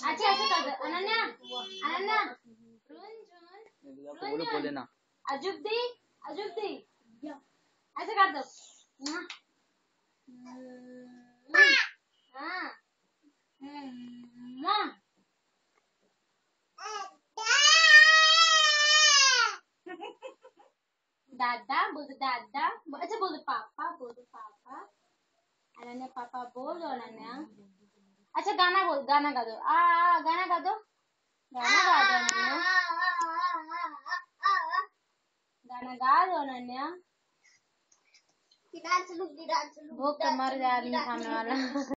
अच्छा ऐसे कर दो अनन्या अनन्या बोलो बोले ना अजुब्दी अजुब्दी ऐसे कर दो हाँ दादा बोल दो दादा अच्छा बोल दो पापा अनन्या पापा बोल दो अनन्या अच्छा गाना बोल गाना गा दो गाना गा दो अनन्या गाना गा दो अनन्या भूख तो मर जाए आदमी खाने वाला